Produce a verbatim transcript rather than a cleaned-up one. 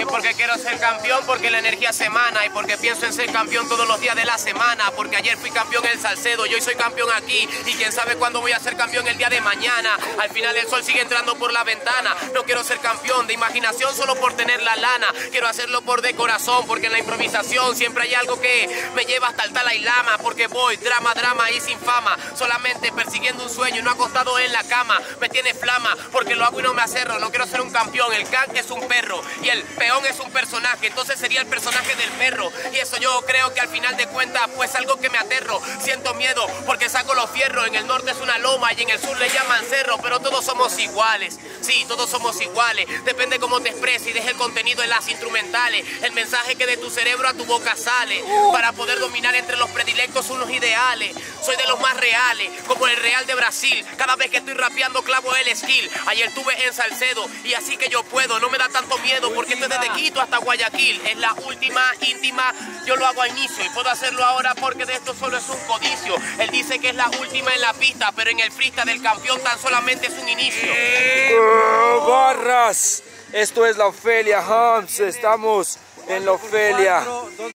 Y porque quiero ser campeón, porque la energía se emana. Y porque pienso en ser campeón todos los días de la semana. Porque ayer fui campeón en el Salcedo y hoy soy campeón aquí. Y quién sabe cuándo voy a ser campeón el día de mañana. Al final el sol sigue entrando por la ventana. No quiero ser campeón de imaginación solo por tener la lana. Quiero hacerlo por de corazón, porque en la improvisación siempre hay algo que me lleva hasta el Dalai Lama. Porque voy drama, drama y sin fama, solamente persiguiendo un sueño y no acostado en la cama. Me tiene flama porque lo hago y no me acerro. No quiero ser un campeón, el can es un perro y el peón es un personaje, entonces sería el personaje del perro. Y eso yo creo que al final de cuentas pues algo que me aterro. Siento miedo porque saco los fierros. En el norte es una loma y en el sur le llaman cerro. Pero todos somos iguales, sí, todos somos iguales. Depende cómo te expreses y dejes el contenido en las instrumentales. El mensaje que de tu cerebro a tu boca sale, para poder dominar entre los predilectos unos ideales. Soy de los más reales, como el Real de Brasil. Cada vez que estoy rapeando clavo el skill. Ayer tuve en Salcedo y así que yo puedo. No me da tanto miedo porque esto es desde Quito hasta Guayaquil. Es la última íntima, yo lo hago a inicio y puedo hacerlo ahora porque de esto solo es un codicio. Él dice que es la última en la pista, pero en el freestyle del campeón tan solamente es un inicio. Uh, barras, esto es la Ofelia Hams, estamos en la Ofelia.